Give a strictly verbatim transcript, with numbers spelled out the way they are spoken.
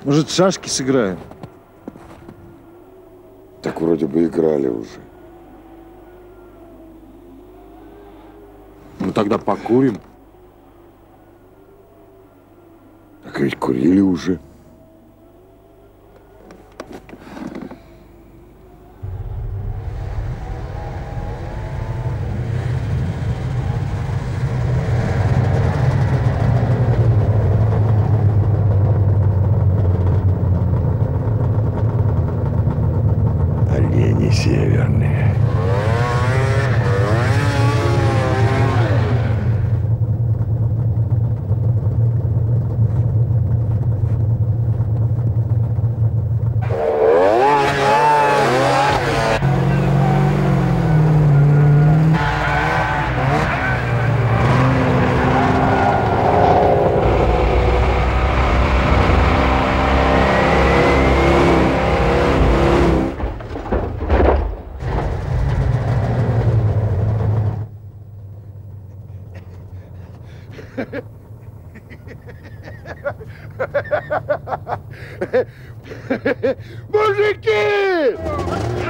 Может, в шашки сыграем? Так вроде бы играли уже. Ну тогда покурим. Так ведь курили уже. Олени северные. Мужики!